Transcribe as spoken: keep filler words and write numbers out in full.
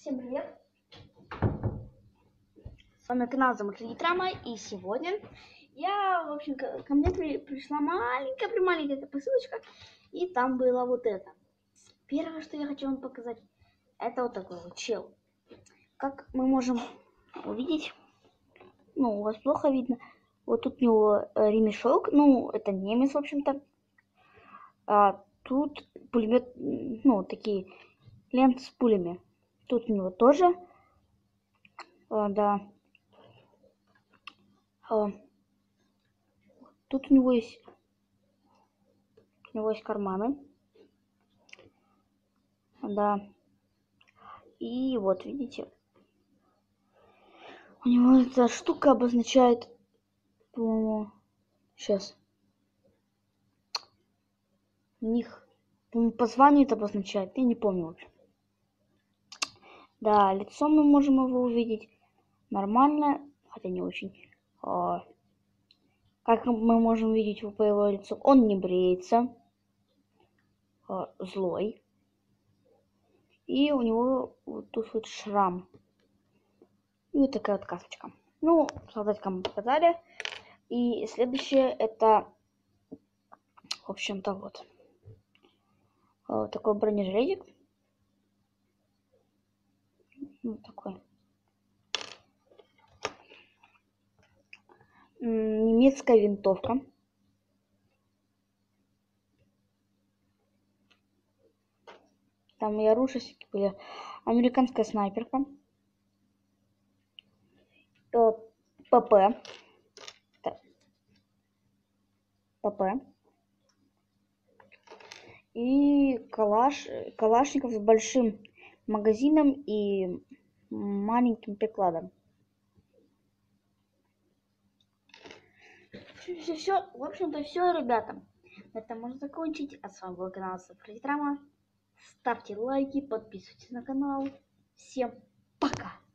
Всем привет! С вами канал Замыслили Драма, и сегодня я, в общем, ко, ко мне при, пришла маленькая-прималенькая посылочка, и там было вот это. Первое, что я хочу вам показать, это вот такой вот чел. Как мы можем увидеть, ну, у вас плохо видно, вот тут у него ремешок, ну, это немец, в общем-то. А тут пулемет, ну, такие ленты с пулями. Тут у него тоже, а, да. А, тут у него есть, у него есть карманы, да. И вот видите, у него эта штука обозначает, по-моему, сейчас, у них, по-моему, по званию это обозначает, я не помню вообще. Да, лицо мы можем его увидеть нормально, хотя не очень. А, как мы можем видеть его по его лицу, он не бреется, а, злой. И у него вот тут вот шрам. И вот такая вот касочка. Ну, солдатикам показали. И следующее это, в общем-то, вот, вот такой бронежилетик. Вот такой. Немецкая винтовка. Там и оружие всякие были. Американская снайперка. ПП. ПП. И калаш, калашников с большим магазином и маленьким прикладом. Все, все, в общем-то, все, ребята. На этом можно закончить. А с вами был канал Замыслили Драма. Ставьте лайки, подписывайтесь на канал. Всем пока!